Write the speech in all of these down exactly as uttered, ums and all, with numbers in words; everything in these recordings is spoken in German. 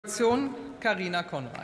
Fraktion Carina Konrad.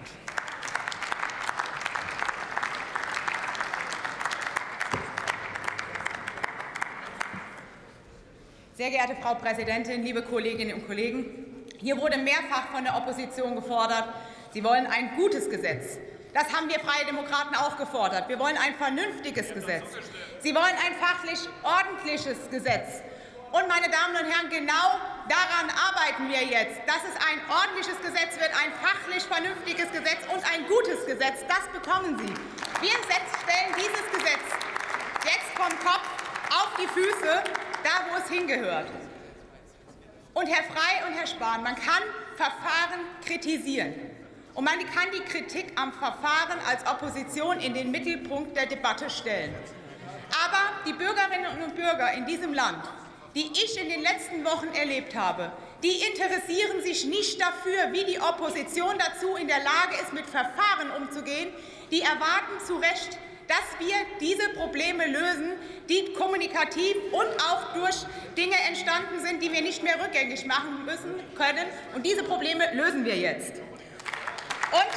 Sehr geehrte Frau Präsidentin, liebe Kolleginnen und Kollegen! Hier wurde mehrfach von der Opposition gefordert, sie wollen ein gutes Gesetz. Das haben wir Freie Demokraten auch gefordert. Wir wollen ein vernünftiges Gesetz. Sie wollen ein fachlich ordentliches Gesetz. Und, meine Damen und Herren, genau daran arbeiten wir jetzt, dass es ein ordentliches Gesetz wird, ein fachlich vernünftiges Gesetz und ein gutes Gesetz. Das bekommen Sie. Wir stellen dieses Gesetz jetzt vom Kopf auf die Füße, da wo es hingehört. Und Herr Frey und Herr Spahn, man kann Verfahren kritisieren. Und man kann die Kritik am Verfahren als Opposition in den Mittelpunkt der Debatte stellen. Aber die Bürgerinnen und Bürger in diesem Land, die ich in den letzten Wochen erlebt habe, die interessieren sich nicht dafür, wie die Opposition dazu in der Lage ist, mit Verfahren umzugehen. Die erwarten zu Recht, dass wir diese Probleme lösen, die kommunikativ und auch durch Dinge entstanden sind, die wir nicht mehr rückgängig machen müssen können. Und diese Probleme lösen wir jetzt. Und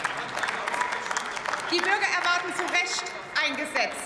die Bürger erwarten zu Recht ein Gesetz,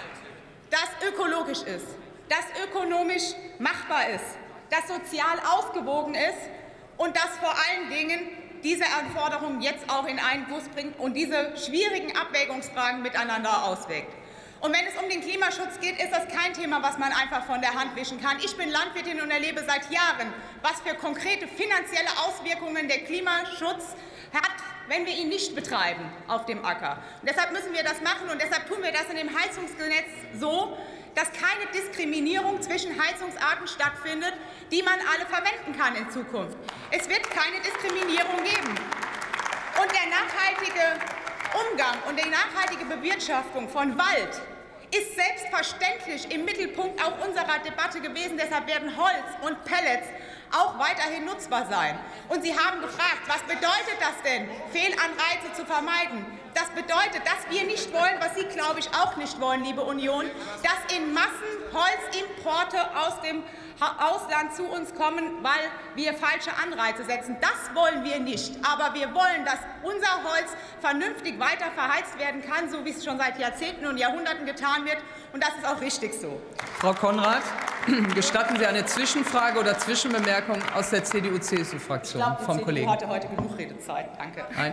das ökologisch ist, das ökonomisch machbar ist, das sozial ausgewogen ist und das vor allen Dingen diese Anforderungen jetzt auch in einen Guss bringt und diese schwierigen Abwägungsfragen miteinander auswägt. Und wenn es um den Klimaschutz geht, ist das kein Thema, was man einfach von der Hand wischen kann. Ich bin Landwirtin und erlebe seit Jahren, was für konkrete finanzielle Auswirkungen der Klimaschutz hat, wenn wir ihn nicht betreiben auf dem Acker. Und deshalb müssen wir das machen, und deshalb tun wir das in dem Heizungsgesetz so, dass keine Diskriminierung zwischen Heizungsarten stattfindet, die man alle verwenden kann in Zukunft. Es wird keine Diskriminierung geben. Und der nachhaltige Umgang und die nachhaltige Bewirtschaftung von Wald ist selbstverständlich im Mittelpunkt auch unserer Debatte gewesen. Deshalb werden Holz und Pellets auch weiterhin nutzbar sein. Und Sie haben gefragt, was bedeutet das denn, Fehlanreize zu vermeiden? Das bedeutet, dass wir nicht wollen, was Sie, glaube ich, auch nicht wollen, liebe Union, dass in Massen Holzimporte aus dem Ausland zu uns kommen, weil wir falsche Anreize setzen. Das wollen wir nicht. Aber wir wollen, dass unser Holz vernünftig weiter verheizt werden kann, so wie es schon seit Jahrzehnten und Jahrhunderten getan wird. Und das ist auch richtig so. Frau Konrad, gestatten Sie eine Zwischenfrage oder Zwischenbemerkung aus der C D U-C S U-Fraktion vom Kollegen? Ich hatte heute genug Redezeit. Danke. Nein.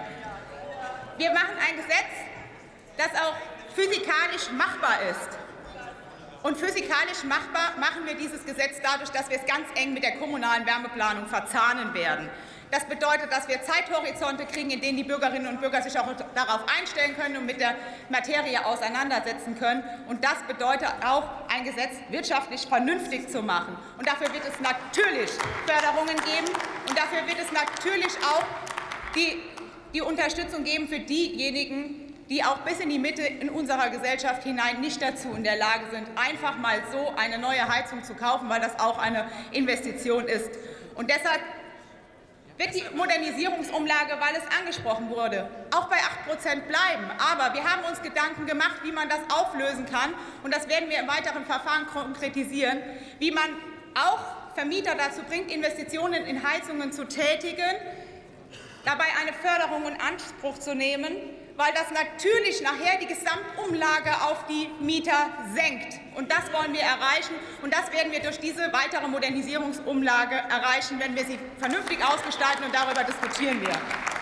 Wir machen ein Gesetz, das auch physikalisch machbar ist. Und physikalisch machbar machen wir dieses Gesetz dadurch, dass wir es ganz eng mit der kommunalen Wärmeplanung verzahnen werden. Das bedeutet, dass wir Zeithorizonte kriegen, in denen die Bürgerinnen und Bürger sich auch darauf einstellen können und mit der Materie auseinandersetzen können. Und das bedeutet auch, ein Gesetz wirtschaftlich vernünftig zu machen. Und dafür wird es natürlich Förderungen geben. Und dafür wird es natürlich auch die, die Unterstützung geben für diejenigen, die auch bis in die Mitte in unserer Gesellschaft hinein nicht dazu in der Lage sind, einfach mal so eine neue Heizung zu kaufen, weil das auch eine Investition ist. Und deshalb wird die Modernisierungsumlage, weil es angesprochen wurde, auch bei acht Prozent bleiben. Aber wir haben uns Gedanken gemacht, wie man das auflösen kann. Und das werden wir im weiteren Verfahren konkretisieren, wie man auch Vermieter dazu bringt, Investitionen in Heizungen zu tätigen, dabei eine Förderung in Anspruch zu nehmen, weil das natürlich nachher die Gesamtumlage auf die Mieter senkt. Und das wollen wir erreichen. Und das werden wir durch diese weitere Modernisierungsumlage erreichen, wenn wir sie vernünftig ausgestalten, und darüber diskutieren wir.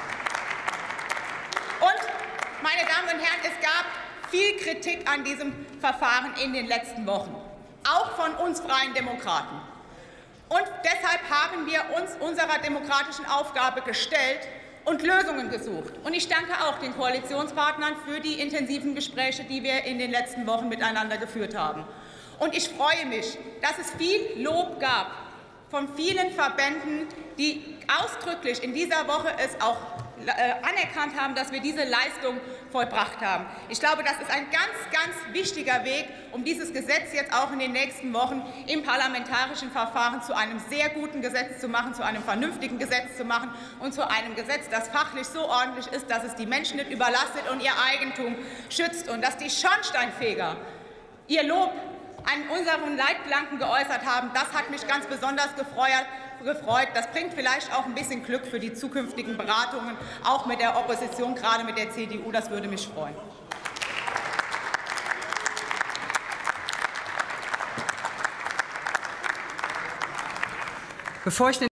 Und, meine Damen und Herren, es gab viel Kritik an diesem Verfahren in den letzten Wochen, auch von uns Freien Demokraten. Und deshalb haben wir uns unserer demokratischen Aufgabe gestellt und Lösungen gesucht. Und ich danke auch den Koalitionspartnern für die intensiven Gespräche, die wir in den letzten Wochen miteinander geführt haben. Und ich freue mich, dass es viel Lob gab von vielen Verbänden, die ausdrücklich in dieser Woche es auch anerkannt haben, dass wir diese Leistung vollbracht haben. Ich glaube, das ist ein ganz, ganz wichtiger Weg, um dieses Gesetz jetzt auch in den nächsten Wochen im parlamentarischen Verfahren zu einem sehr guten Gesetz zu machen, zu einem vernünftigen Gesetz zu machen und zu einem Gesetz, das fachlich so ordentlich ist, dass es die Menschen nicht überlastet und ihr Eigentum schützt und dass die Schornsteinfeger ihr Lob an unseren Leitplanken geäußert haben. Das hat mich ganz besonders gefreut, gefreut. Das bringt vielleicht auch ein bisschen Glück für die zukünftigen Beratungen, auch mit der Opposition, gerade mit der C D U. Das würde mich freuen. Bevor ich den